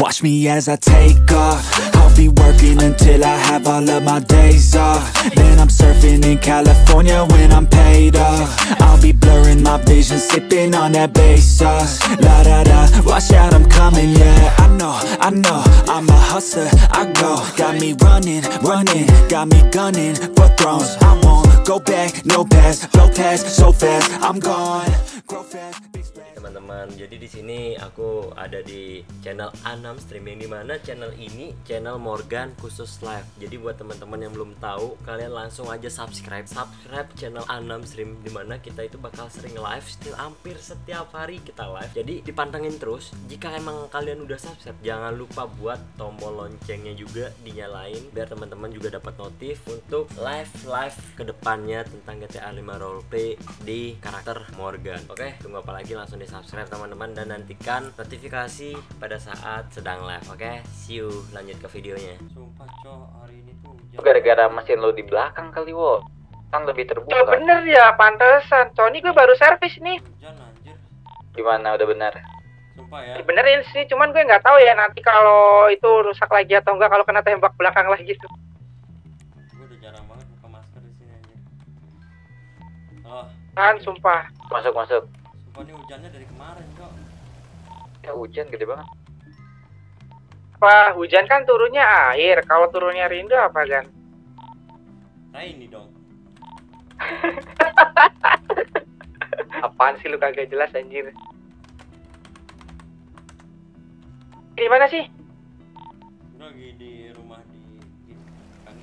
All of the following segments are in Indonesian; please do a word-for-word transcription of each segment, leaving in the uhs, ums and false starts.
Watch me as I take off. I'll be working until I have all of my days off. Then I'm surfing in California when I'm paid off. I'll be blurring my vision, sipping on that bass sauce. La da da, watch out, I'm coming, yeah. I know, I know, I'm a hustler, I go. Got me running, running, got me gunning for thrones. I won't go back, no pass, go past so fast, I'm gone. Grow fast, big splash. Teman-teman, jadi di sini aku ada di channel Anam Stream, yang dimana channel ini channel Morgan khusus live. Jadi buat teman-teman yang belum tahu, kalian langsung aja subscribe subscribe channel Anam Stream, dimana kita itu bakal sering live, still hampir setiap hari kita live. Jadi dipantengin terus. Jika emang kalian udah subscribe, jangan lupa buat tombol loncengnya juga dinyalain, biar teman-teman juga dapat notif untuk live live kedepannya tentang G T A lima Roleplay di karakter Morgan. Oke, tunggu apa lagi, langsung di subscribe teman-teman, dan nantikan notifikasi pada saat sedang live. Oke, see you, lanjut ke videonya. Sumpah cok, hari ini tuh hujan. Gara-gara mesin lo di belakang kali, wo. Kan lebih terbuka. Oh, bener ya, pantesan. Tony gue baru servis nih. Hujan anjir. Gimana, udah benar? Sumpah ya. Benerin sih, cuman gue nggak tahu ya nanti kalau itu rusak lagi atau enggak, kalau kena tembak belakang lagi tuh. Gue udah jarang banget buka masker di sini anjir. Oh, Kan, sumpah. Masuk, masuk. sumpah ini hujannya dari kemarin cok. Ya hujan gede banget. Apa, hujan kan turunnya air. Kalau turunnya rindu apa kan? Nah ini dong. Apaan sih lu kagak jelas anjir. Di mana sih? Gue lagi di rumah di ini, kan.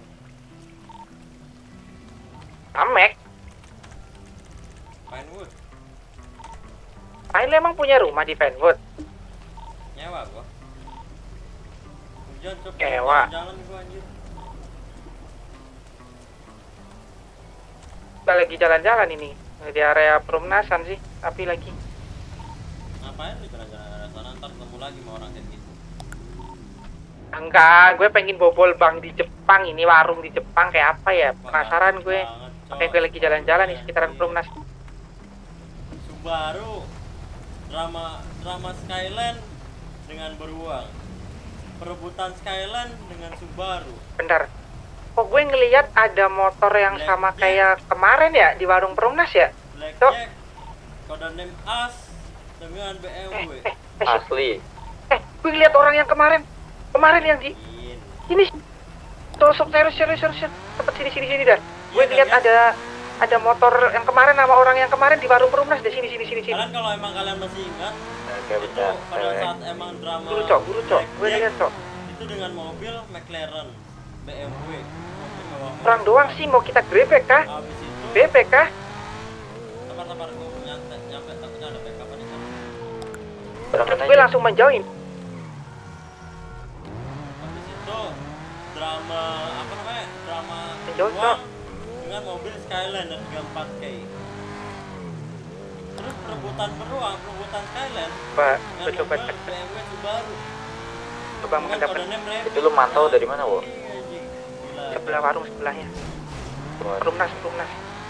Amek. Pinewood. Ain lu emang punya rumah di Pinewood? Nyewa gua. Hujan cok. Nyewa. Jalan gua anjir. Kita lagi jalan-jalan ini di area perumnasan sih, tapi lagi. Ngapain lu jalan-jalan ke sana, ntar ketemu lagi sama orang kayak gitu. Enggak, gue pengen bobol bank di Jepang, ini warung di Jepang kayak apa ya? Penasaran gue. Makanya gue lagi jalan-jalan di sekitaran perumnas. Subaru, drama drama Skyland dengan beruang, perebutan Skyland dengan Subaru. Bentar. Kok gue ngelihat ada motor yang sama kayak kemarin ya di warung perumnas ya? Blackjack, kode name As dengan B M W. Eh, eh, Asli. eh, gue ngeliat orang yang kemarin, kemarin yang di In. ini. Tosok serius serius serius tempat sini sini sini dah. Gue ngeliat ada ada motor yang kemarin sama orang yang kemarin di warung perumnas di sini sini sini sini. Kalian kalau emang kalian masih ingat, Oke, itu bentar. pada saat emang drama Guru cok, guru cok, gue Blackjack, lihat cok. itu dengan mobil McLaren, B M W. mobil mewah-mewah. Orang doang sih mau kita grebek kah? Habis itu, Bebek kah? sabar-sabar gue nyampe, nyampe takutnya ada backup di sana. Berangkat Terus gue aja. langsung menjauhin. Habis itu drama apa namanya? Drama Menjauh, uang dengan mobil Skyline dan tiga puluh empat K. Terus perebutan beruang, perebutan Skyline Pak, dengan gue coba mobil cek, B M W Subaru. coba Dengan mendapat kode name Rabbit. Itu lu mantau dari mana, wo? Iya, anjing. Gila. sebelah warung sebelahnya. Perumnas, perumnas.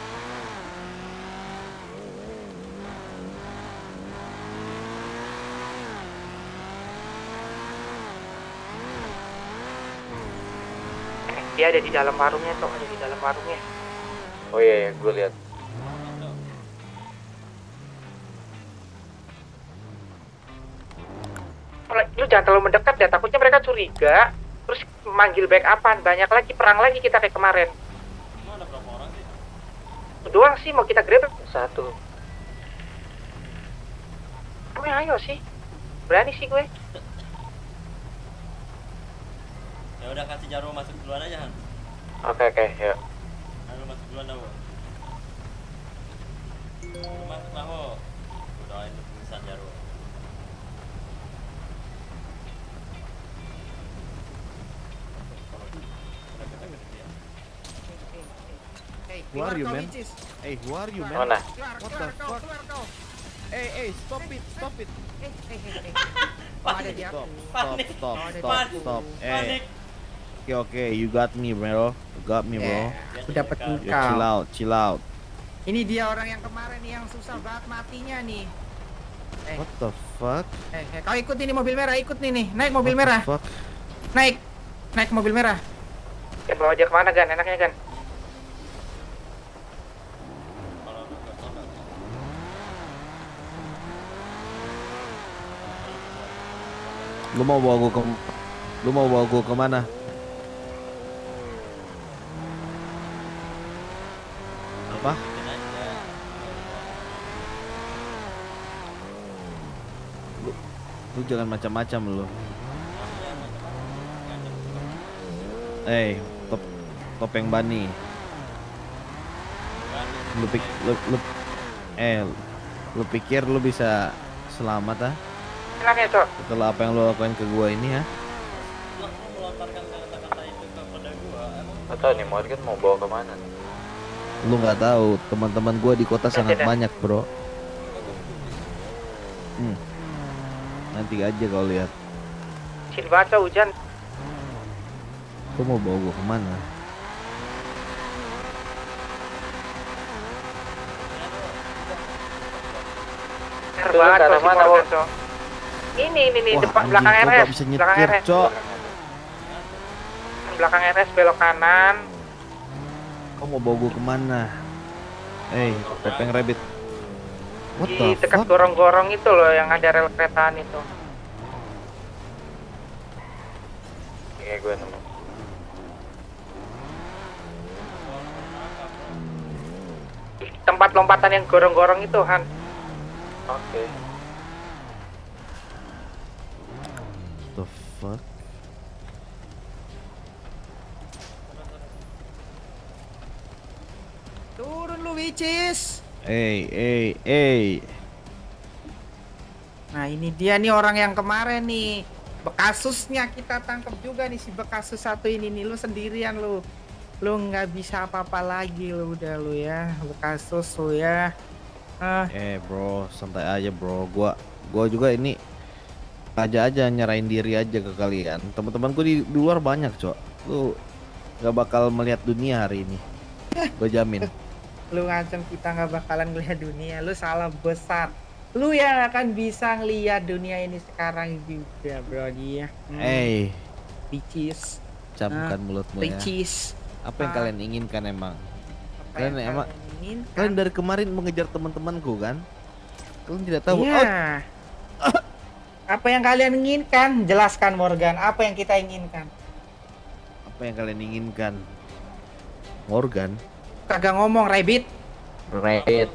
Eh, Dia ada di dalam warungnya tuh, ada di dalam warungnya. Oh iya, iya, gue lihat. Kalau- Lu jangan terlalu mendekat ya, takutnya mereka curiga. Terus manggil backupan, banyak lagi, perang lagi kita kayak kemarin. Emang ada berapa orang sih? Doang sih mau kita grebek. Satu. Gue ayo sih, berani sih gue. Ya udah, kasih Jarwo masuk duluan aja Han. Oke, oke, yuk. Lalu masuk duluan dah, Wo. Lu masuk lah, Wo. Gua doain lu tulisan Jarwo. Udah kita gede ya. Who are you, man? Hey, who are you, man? Mana? What the fuck? Hey, hey, stop it, stop it. Panik. Stop, stop, Panik. stop, stop, Panik. stop. Panik. Hey, okay, okay, you got me, bro. You got me, bro. Aku dapat Biasa You engkau. chill out, chill out. Ini dia orang yang kemarin nih yang susah banget matinya nih. Eh, What the fuck? Eh, eh, kau ikut ini mobil merah, ikut nih nih, naik mobil merah. Fuck. Naik, naik mobil merah. Gan, bawa dia kemana Gan? Enaknya Gan. Lu mau bawa gua ke Lu mau bawa gua kemana? Apa? Lu, lu jangan macam-macam lu. Eh, hey, top topeng bani. Lu, pik, lu, lu eh lu pikir lu bisa selamat ah? Enaknya Cok. Setelah apa yang lu lakukan ke gua ini ya? Gak tau nih Morgan mau bawa kemana. Lu nggak tahu, teman-teman gua di kota sangat tidak. banyak bro. Hmm. Nanti aja kau lihat. Sini baca hujan. Kau mau bawa gua kemana? Terbaca ke arah si mana, Morgan Wo? Cok. Ini ini nih Wah, depan anjing, belakang gua R nggak S. bisa Belakang nyetir, R S. Cok. Belakang R S belok kanan. Kau mau bawa gua kemana? Eh, hey, Pepeng Rabbit. What Di the dekat fuck? gorong-gorong itu loh yang ada rel keretaan itu. Kayak gue nemu. Tempat lompatan yang gorong-gorong itu Han. Oke. The fuck? Turun lu Wicis. Eh, eh, eh. Nah ini dia nih orang yang kemarin nih. Bekasusnya kita tangkap juga nih si Bekasus satu ini nih. Lu sendirian lu. Lu nggak bisa apa-apa lagi lu udah lu ya. Bekasus lu ya. Ah, Eh, bro, santai aja, bro. Gua gua juga ini aja aja nyerahin diri aja ke kalian. Teman-temanku di, di luar banyak, Cok. Lu nggak bakal melihat dunia hari ini. Gua jamin. lu ngancam kita nggak bakalan ngeliat dunia, lu salah besar. Lu yang akan bisa ngeliat dunia ini sekarang juga, bro dia. Hmm. Eh, Ricis. camkan Ah, mulutmu ya. Ricis. Apa yang Ah. kalian inginkan emang? Apa Kalian yang emang kalian inginkan? kalian dari kemarin mengejar teman-temanku kan? Kalian tidak tahu. Iya. Oh, Apa yang kalian inginkan? Jelaskan Morgan, apa yang kita inginkan? apa yang kalian inginkan? Morgan. Kagak ngomong, Rabbit. Raid.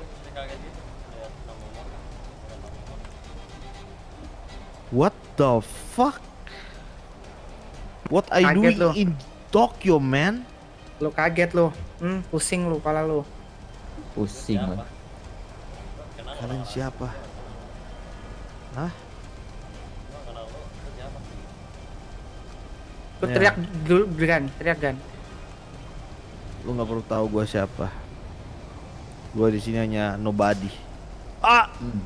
What the fuck? What are you Kaget doing lu. in Tokyo, man? Lu kaget lu. Hmm, pusing lu kepala lu. Pusing lah. Kalian siapa? Hah? Lu Ya. teriak dulu, Gan, teriak Gan. Lu nggak perlu tahu gua siapa. Gua di sini hanya nobody. Ah!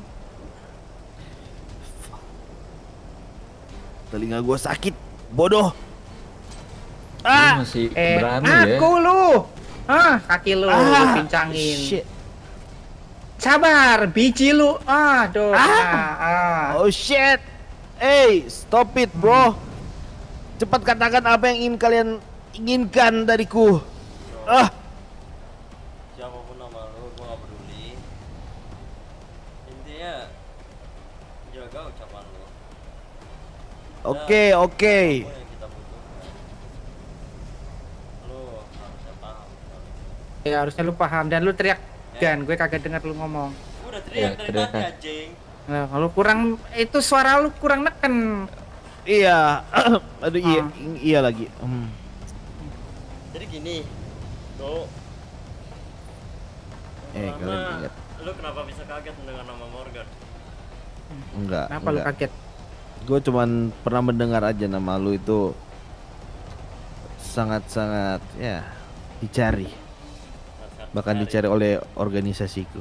Fuck. Telinga gua sakit, bodoh. Ah! Lu masih Eh, berani ya. aku lu. Hah, kaki lu, lu Ah! pincangin. Shit. Sabar, biji lu. Ah, dosa. Ah. Oh shit. Hey, stop it, bro. Cepat katakan apa yang ingin kalian inginkan dariku. Ah, Siapapun nama lu, gua gak peduli. Intinya jaga ucapan lu. oke, oke. Apa yang kita butuhkan. Lu harusnya paham. Ya harusnya lu paham dan lu teriak Gan, gue kagak dengar lu ngomong. Gua udah Ya, teriak dari teriak. tadi anjing. Nah, kalau kurang itu suara lu kurang neken. Iya. Aduh, iya, Ah. iya lagi. Hmm. Jadi gini, lu Eh, pertama, kalian ingat? lu kenapa bisa kaget mendengar nama Morgan? Enggak. Kenapa lu enggak. kaget? Gue cuman pernah mendengar aja nama lu itu sangat-sangat ya dicari, Saat-saat bahkan cari. dicari oleh organisasiku.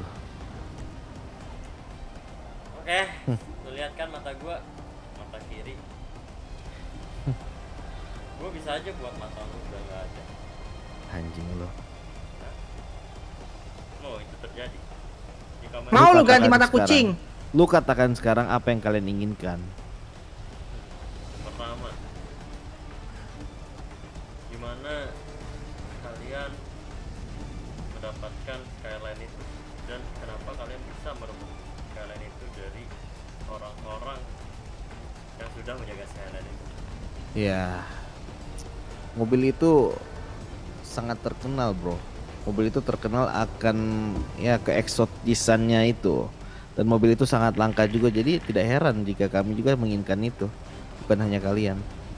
Oke, lu lihat kan mata gua, mata kiri. Gua bisa aja buat mata lu udah nggak ada. Anjing lo. Oh, itu terjadi. Jika Mau lu katakan ganti mata sekarang. kucing? Lu katakan sekarang apa yang kalian inginkan. Pertama, gimana kalian mendapatkan skyline itu dan kenapa kalian bisa merebut skyline itu dari orang-orang yang sudah menjaga skyline itu? Ya, mobil itu sangat terkenal bro. Mobil itu terkenal akan ya keeksotisannya itu. Dan mobil itu sangat langka juga, jadi tidak heran jika kami juga menginginkan itu. Bukan hanya kalian.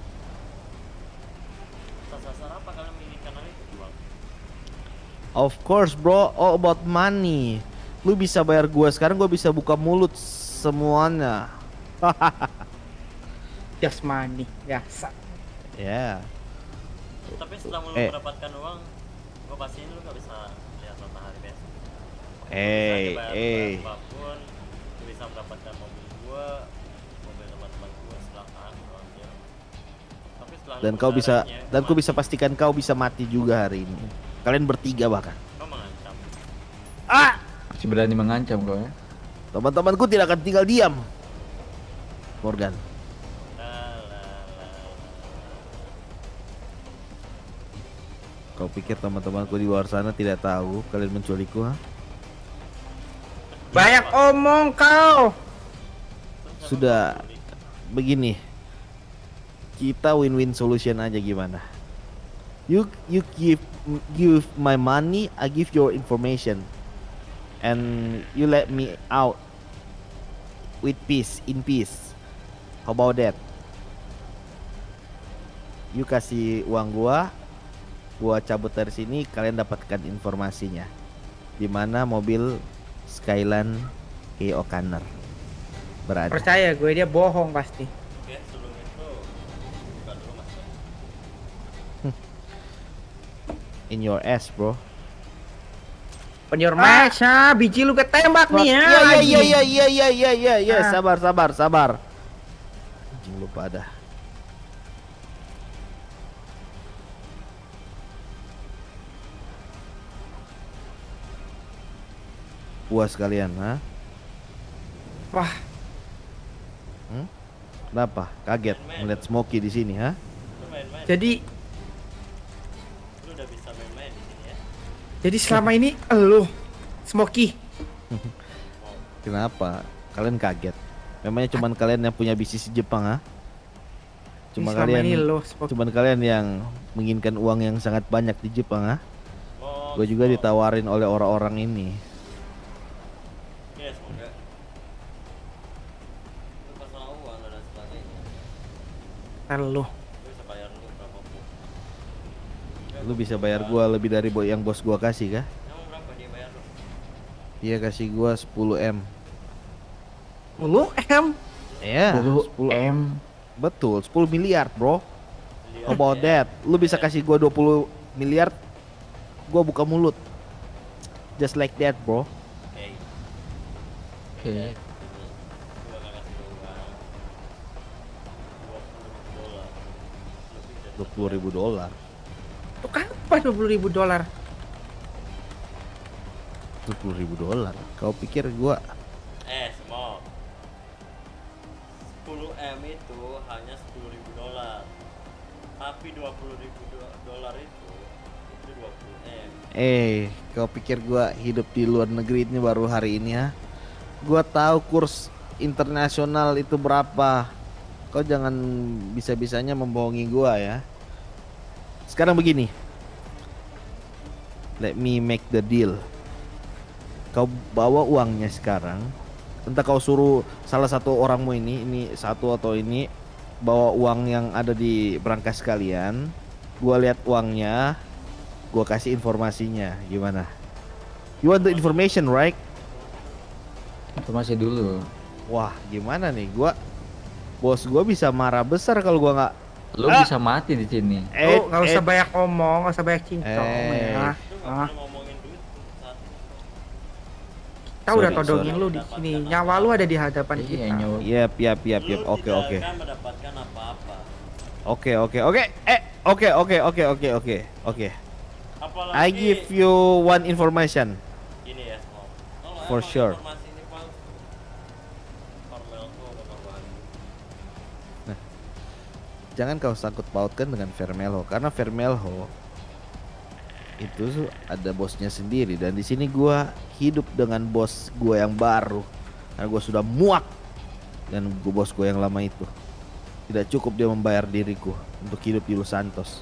Sasar apa kalian menginginkan hal itu, Bang? Of course bro, all about money. Lu bisa bayar gua sekarang, gua bisa buka mulut semuanya. Just money, biasa. Ya. Tapi setelah lu Eh. mendapatkan uang, gua pastiin lu gak bisa lihat matahari besok. Eh, Bisa dibayar eh. berapapun, lu bisa mendapatkan mobil gua, mobil teman-teman gua, silakan lu ambil. Tapi setelah Dan lu kau bisa, mengendarainya, dan gua kau bisa mati. pastikan kau bisa mati juga hari ini. Kalian bertiga bahkan. Kau mengancam. Ah, Masih berani mengancam kau ya? teman-temanku tidak akan tinggal diam. Morgan. La, la, la, la. Kau pikir teman-temanku di luar sana tidak tahu kalian menculikku, ha? Banyak omong kau. Sudah begini. Kita win-win solution aja gimana? You you give give my money, I give your information. And you let me out with peace, in peace. How about that? You kasih uang gua, gua cabut dari sini, kalian dapatkan informasinya. Di mana mobil Skyline Kay O'Connor berada. Percaya gue, dia bohong pasti. Oke, sebelum itu buka dulu mas. In your ass, bro. On your match, ah, biji lu ketembak nih ya. Iya iya anjing. iya iya iya iya iya iya iya, Ah. sabar sabar sabar. Anjing lu pada. Puas kalian, ha? Wah, Hmm? Kenapa? Kaget melihat Smokey di sini, ha? Lu main-main, jadi lu udah bisa main-main di sini ya. jadi selama ini elu Smoky. Kenapa? Kalian kaget? Memangnya cuman kalian yang punya bisnis di Jepang, ha? Cuma Selama kalian, ini lo Smoky. cuman kalian yang menginginkan uang yang sangat banyak di Jepang, ha? Oh, Gue juga ditawarin oleh orang-orang ini. ya semoga. Lu masalah uang dan sebagainya. Elu. Lu bisa bayar lu berapapun. Lu bisa bayar gua lebih dari bo- yang bos gua kasih kah? Emang berapa dia bayar lu? Dia kasih gua sepuluh M. sepuluh M. Ya, sepuluh M. betul, sepuluh miliar, bro. Lihat How about ya. that? Lu bisa kasih gua dua puluh miliar, gua buka mulut. Just like that, bro. Hey, Oke. gua gak kasih lu uang dua puluh ribu dolar. dua puluh ribu dolar. Tuh apa dua puluh ribu dolar? dua puluh ribu dolar. Kau pikir gua Eh, semua sepuluh M itu hanya sepuluh ribu dolar. Tapi dua puluh ribu dolar itu itu dua puluh M. eh, kau pikir gua hidup di luar negeri ini baru hari ini, ha? Gua tahu kurs internasional itu berapa. Kau jangan bisa-bisanya membohongi gua ya. Sekarang begini. Let me make the deal. Kau bawa uangnya sekarang. Entah kau suruh salah satu orangmu ini, ini satu atau ini bawa uang yang ada di berangkas kalian. Gua lihat uangnya, gua kasih informasinya. Gimana? You want the information, right? Informasi dulu. Wah, gimana nih? Gua bos gua bisa marah besar kalau gua nggak. Lu Ah! bisa mati di sini. Eh, Lu nggak usah eh, banyak ngomong, nggak usah banyak cincong Eh. ya. Lu gak Ah, perlu ngomongin duit saat ini. kita udah Sorry, todongin sorry. lu di sini. Nyawa lu ada di hadapan Iya, kita. nyawa. Yap, yap, yap, Lu yap. Oke, tidak oke. akan mendapatkan apa-apa. Oke, oke, oke. Eh, oke, oke, oke, oke, oke, oke. Apalagi I give you one information. ini ya, Small. Kalau For emang sure. informasi ini palsu, jangan kau sangkut pautkan dengan Vermelho karena Vermelho itu tuh ada bosnya sendiri dan di sini gua hidup dengan bos gua yang baru karena gua sudah muak dan gua bos gua yang lama itu tidak cukup dia membayar diriku untuk hidup di Los Santos.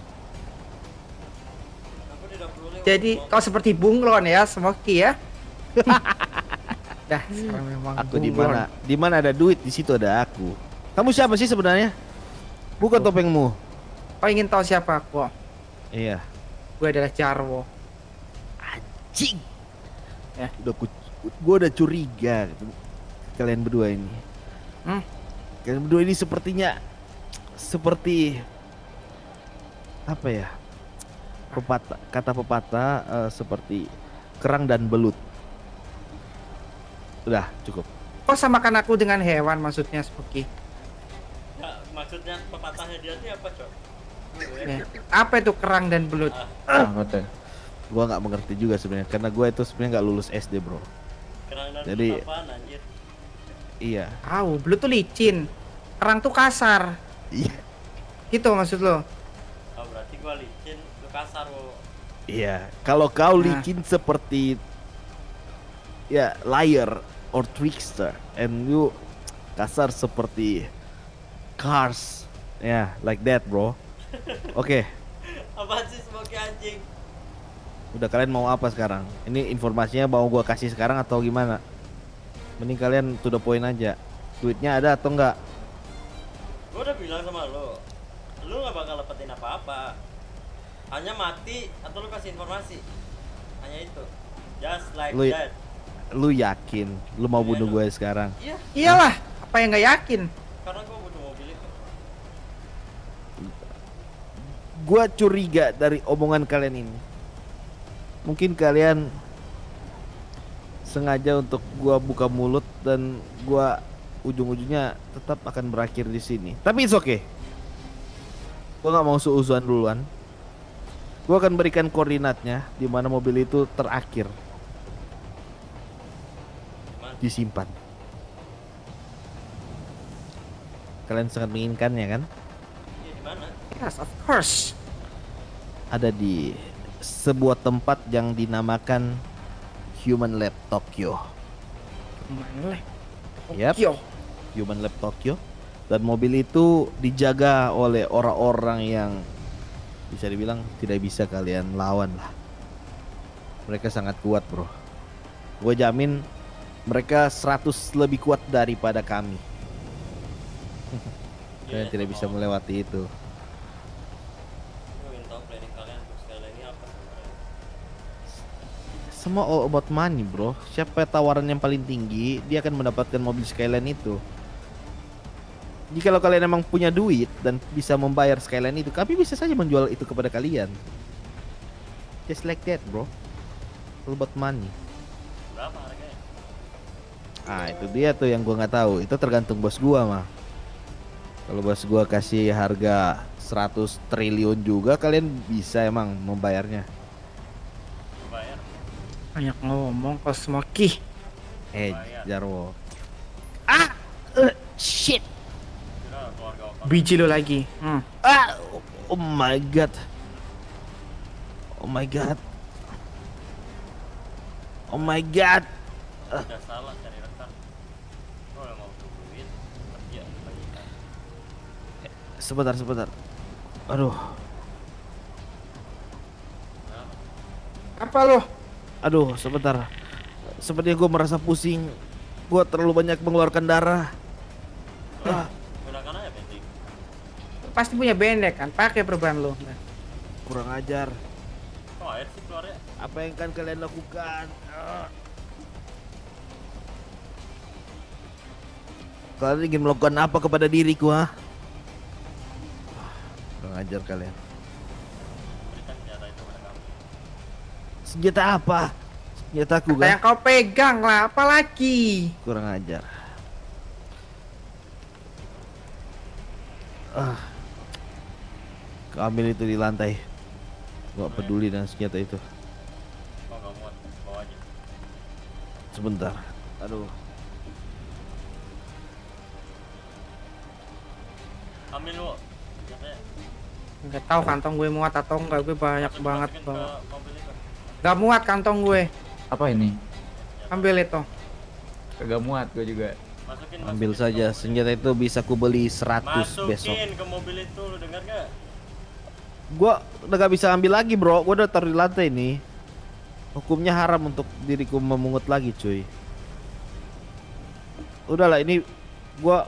Jadi kau seperti bunglon ya, Smoky ya. Dah, sekarang memang Aku di bunglon. mana di mana ada duit di situ ada aku. Kamu siapa sih sebenarnya? Buka topengmu. Kau ingin tahu siapa aku? Iya. Gue adalah Jarwo. Anjing. Ya. Udah ku, gua udah curiga gitu. Kalian berdua ini. Hmm? Kalian berdua ini sepertinya seperti apa ya? Pepatah, kata pepatah eh, seperti kerang dan belut. Udah cukup. Kau samakan aku dengan hewan maksudnya, Smoky? Nah, maksudnya pepatahnya dia ini apa, Cok? Ya. Apa itu kerang dan belut? Apa tuh? Gua nggak mengerti juga sebenarnya karena gua itu sebenarnya nggak lulus S D bro. Kerang dan Jadi- belut apaan, anjir? Iya. Tahu, belut tuh licin. Kerang tuh kasar. Iya. Gitu maksud lo? Oh, berarti gua licin, lu kasar, wo. Iya. Kalau kau Nah. licin seperti ya liar or trickster, and you kasar seperti Cars. Ya, yeah, like that bro. Oke. Apaan sih Smoky anjing? Udah kalian mau apa sekarang? Ini informasinya mau gua kasih sekarang atau gimana? Mending kalian to the point aja. Duitnya ada atau enggak? Gua udah bilang sama lo, lu gak bakal dapetin apa-apa. Hanya mati atau lu kasih informasi. Hanya itu. Just like Lu- that. Lu yakin lu mau bunuh gue sekarang? Iya, Iyalah, apa yang nggak yakin? karena gua butuh mobil itu. Gua curiga dari omongan kalian ini. Mungkin kalian sengaja untuk gua buka mulut dan gua ujung-ujungnya tetap akan berakhir di sini. Tapi it's okay. Gua nggak mau suuzon duluan. Gua akan berikan koordinatnya di mana mobil itu terakhir Gimana? disimpan. Kalian sangat menginginkannya kan? Iya, di mana? Yes, of course. Ada di sebuah tempat yang dinamakan Human Lab Tokyo. Mana? Yap. Yo. Human Lab Tokyo. Dan mobil itu dijaga oleh orang-orang yang bisa dibilang tidak bisa kalian lawan lah. Mereka sangat kuat bro. Gue jamin mereka seratus lebih kuat daripada kami. Kalian tidak bisa melewati itu. Gua ingin tahu planning kalian untuk sekali ini apa sebenarnya. Semua all about money bro. Siapa tawaran yang paling tinggi, dia akan mendapatkan mobil Skyline itu. Jika kalian emang punya duit dan bisa membayar Skyline itu, kami bisa saja menjual itu kepada kalian. Just like that bro. All about money. Berapa harganya? Ah itu dia tuh yang gua nggak tahu. Itu tergantung bos gua mah. Kalau bos gua kasih harga seratus triliun juga, kalian bisa emang membayarnya. Bayar. Banyak ngomong kau, Smoky. Eh Bayar. Jarwo. Ah, uh, shit. Kira keluarga apa? Biji lo lagi. Hmm. Ah, oh my god. Oh my god. Oh my god. Udah salah cari rekan. Lo yang mau duit kerja lagi kan. Sebentar, sebentar. Aduh, Apa lo? aduh, sebentar. Sepertinya gue merasa pusing. Gue terlalu banyak mengeluarkan darah. Ah, Gunakan aja bensin. Pasti punya bendek kan? Pakai perban lo. Nah. kurang ajar. Kok air sih keluarnya? Apa yang akan kalian lakukan? Ah. Kalian ingin melakukan apa kepada diriku, ha? Kurang ajar kalian. Berikan senjata itu pada kamu. Senjata apa? Senjataku Apa yang kan? kau pegang lah, apa lagi? Kurang ajar. Ah. Kau ambil itu di lantai. Gak peduli dengan senjata itu. Kok nggak muat? Bawa aja. Sebentar. Aduh. Ambil lo. Biasanya Nggak tahu kantong gue muat atau enggak, gue banyak masukin- banget masukin bang. ke mobil itu. Gak muat kantong gue. Apa ini? Ambil itu. Kagak muat gue juga. Masukin, Ambil masukin saja, ke mobil. senjata itu bisa ku beli seratus Masukin besok. ke mobil itu, lu dengar gak? Gua udah gak bisa ambil lagi bro, gua udah taruh di lantai nih. Hukumnya haram untuk diriku memungut lagi cuy. Udahlah ini gua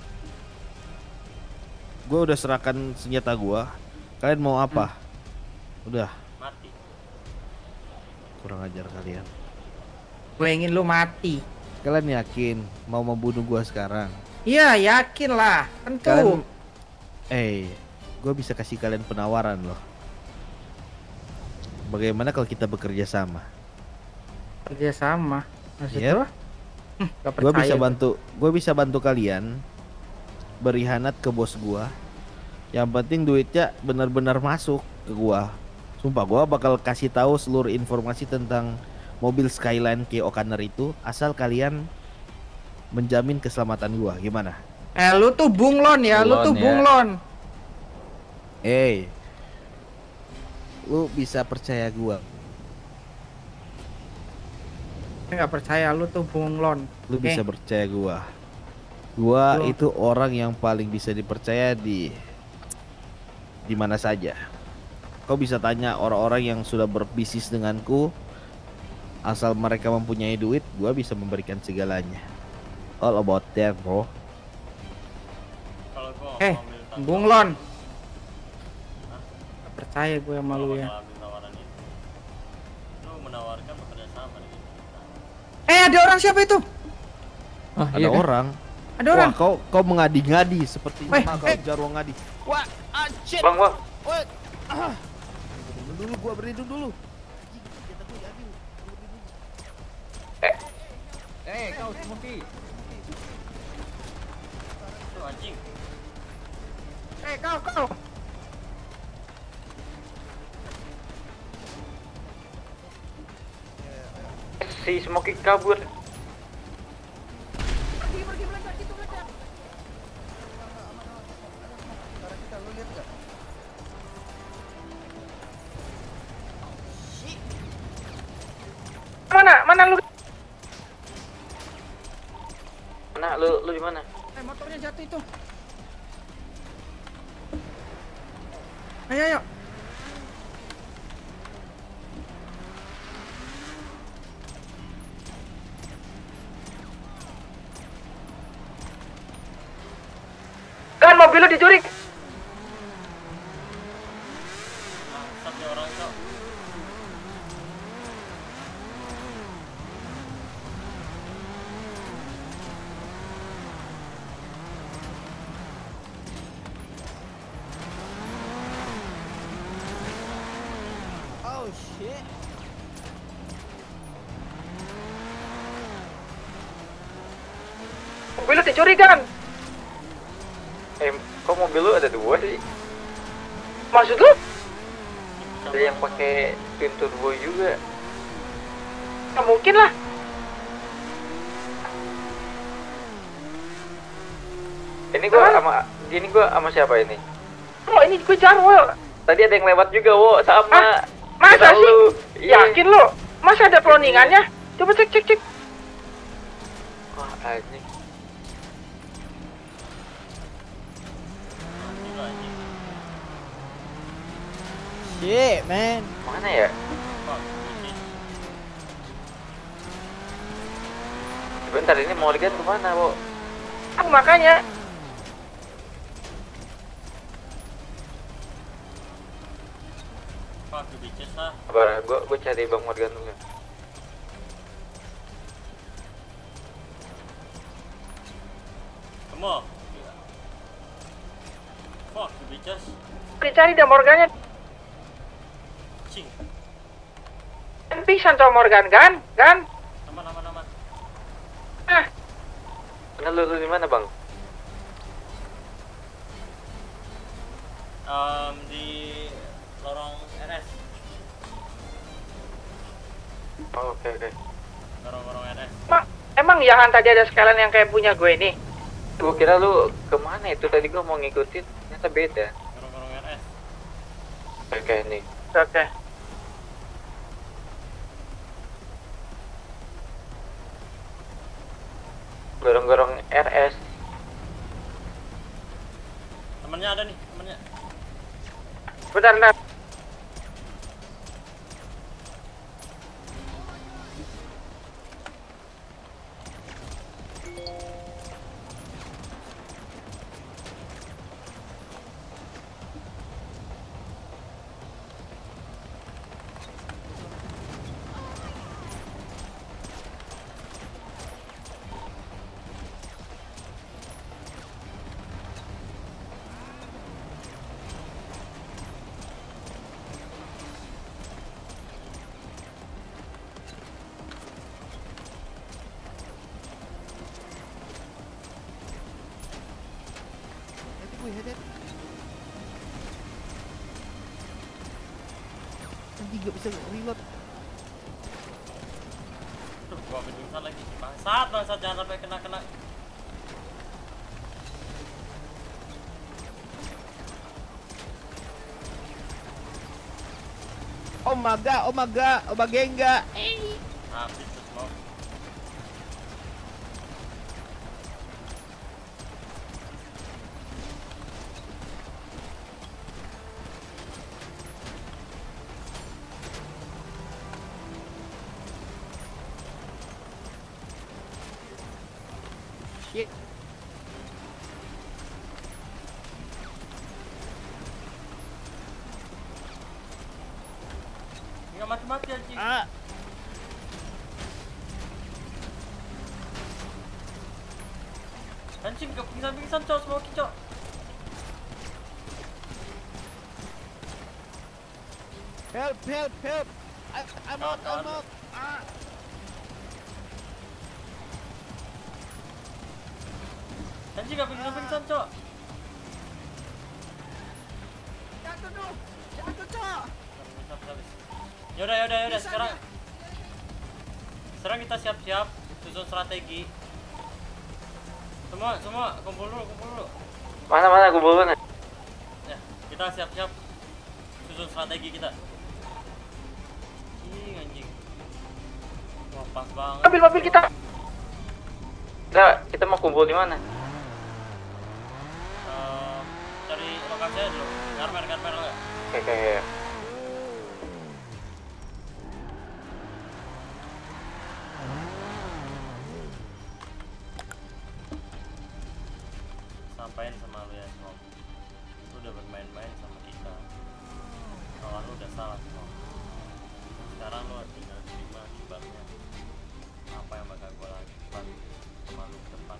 Gua udah serahkan senjata gua. Kalian mau apa? Udah, Mati. kurang ajar kalian. Gue ingin lu mati. Kalian yakin mau membunuh gua sekarang? Iya yakin lah, tentu. Kalian Eh, gua bisa kasih kalian penawaran loh. Bagaimana kalau kita bekerja sama? Kerja sama. Maksud Iya. lu? Hm, gak Gue bisa percaya bantu, gue bisa bantu kalian berkhianat ke bos gua. Yang penting duitnya benar-benar masuk ke gua. Sumpah gua bakal kasih tahu seluruh informasi tentang mobil Skyline K O'Connor itu asal kalian menjamin keselamatan gua. Gimana? gue. Eh lu tuh bunglon ya, lu Bunglon tuh ya. bunglon. Eh, lu bisa percaya gua. Saya nggak percaya lu tuh bunglon. Lu Oke? bisa percaya gua. Gua Lu- itu orang yang paling bisa dipercaya di di mana saja. Kau bisa tanya orang-orang yang sudah berbisnis denganku, asal mereka mempunyai duit, gua bisa memberikan segalanya. All about that, bro. Kalau gua Eh, mau ambil tanggung bunglon. Hah? Gak percaya gue sama Gua lu bakal ya. ambil tawaran itu. Lu menawarkan bekerja sama dengan kita. Eh ada orang siapa itu? Ah, Ada iya kan? orang. Ada orang. Wah, kau kau mengadi-ngadi seperti Weh, nama kau eh. Jarwo ngadi. Wah, anjir. Bang, bang. Weh. Ah. Berlindung dulu, gua berlindung dulu. Eh, kau Smoky. Tuh anjing. Eh kau kau. Si Smoky kabur. Mana? Mana lu? Mana lu lu di mana? Eh motornya jatuh itu. Ayo ayo. Kan mobil lu dicuri. Bangsat nih orang itu. Oh shit. Mobil lu dicuri kan? Eh, kok mobil lu ada dua sih? Maksud lu? Ada yang pakai twin turbo juga. Nggak mungkin lah. Ini gua Hah? sama ini gua sama siapa ini? Oh ini gue Jarwo. Tadi ada yang lewat juga, wo, sama. Hah? Masa Kita sih? lu. Iya. Yakin lu? Masa ada cloningannya? Coba cek cek cek. Wah, anjing. Anjing lu, anjing. Shit, man. Mana ya? Fuck, anjing. Sebentar, ini Morgan kemana, wo? Aku makanya. Fuck you bitches lah. Sabar, gua gua cari Bang Morgan dulu. Come on. Fuck you bitches. Dicari dah Morgannya. Cing. Kan pisan tuh Morgan kan? Kan? Aman aman aman. Ah, Mana lu, lu di mana, Bang? Um, di lorong R S. Oh, oke oke. Lorong-lorong R S. emang, emang ya kan tadi ada sekalian yang kayak punya gue ini. Gua kira lu kemana itu, tadi gua mau ngikutin, ternyata beda. Nggak Oke nih. Oke. Gorong-gorong R S. Temennya ada nih, temennya. Bentar, bentar. Gak bisa reload. Tuh, gua kejutan lagi. Bangsat, bangsat, jangan sampai kena-kena. Omaga, omaga, omagenga. Habis tuh semua. Shit. Nggak mati-mati anjing. Ah. Anjing, ke pingsan-pingsan cok, semua kicok. Help, help, help. I, I'm out, I'm out. Ah. Anjing, gak pingsan-pingsan cok. Jatuh tuh. Jatuh, Cok. Yaudah, yaudah, yaudah, sekarang Sekarang kita siap-siap susun strategi. Semua, semua, kumpul dulu, kumpul dulu. Mana mana kumpul mana? Ya, kita siap-siap susun strategi kita. Ih, anjing. Wah, pas banget. Mobil mobil kita. Kita kita mau kumpul di mana? Uh, cari lokasi aja dulu. Garmer, garmer enggak? Oke oke. oke. Sampaikan sama lu ya, Snom. Lu udah bermain-main sama kita. Kawan lu udah salah, Snom. Sekarang lu tinggal terima akibatnya. Apa yang bakal gua lakukan sama lu ke depan.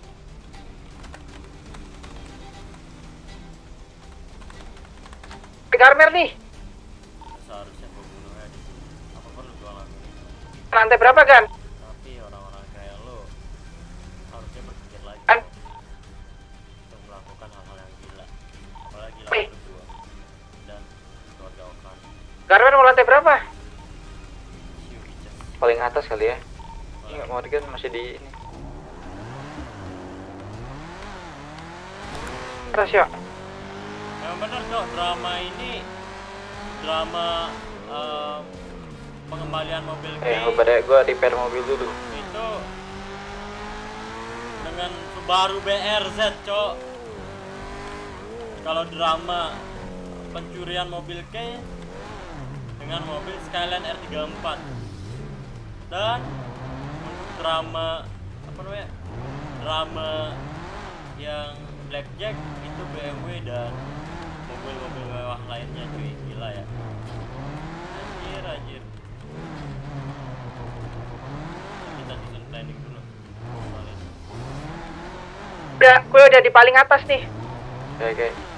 Garmer nih. Seharusnya gua bunuh aja. Apa perlu gua lakuin itu? Lantai berapa, Gan? Tapi orang-orang kayak lu harusnya berpikir lagi An untuk melakukan hal-hal yang gila. Apalagi Eh. lawan berdua dan keluarga Okan. Garmer mau lantai berapa? Siu Ijas. Paling atas kali ya. Enggak, Morgan masih di ini. Terus ya. Memang benar dong, drama ini drama eh, pengembalian mobil Eh, K pada gua repair mobil dulu. itu dengan Subaru B R Z, cok. Kalau drama pencurian mobil K dengan mobil Skyline R tiga puluh empat. Dan untuk drama apa namanya? Drama yang Blackjack itu B M W dan mobil-mobil mewah lainnya, cuy. Gila ya. Anjir, anjir. Kita susun planning dulu. Udah, gue udah di paling atas nih. Oke oke.